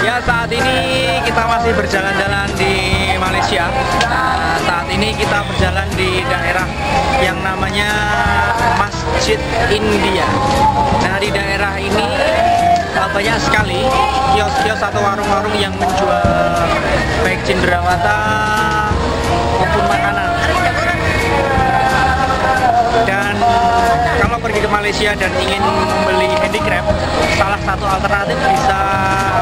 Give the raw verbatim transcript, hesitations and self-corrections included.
Ya, saat ini kita masih berjalan-jalan di Malaysia. Nah, saat ini kita berjalan di daerah yang namanya Masjid India. Nah, di daerah ini banyak sekali kios-kios atau warung-warung yang menjual baik cenderawata maupun makanan. Dan kalau pergi ke Malaysia dan ingin membeli handicraft, salah satu alternatif bisa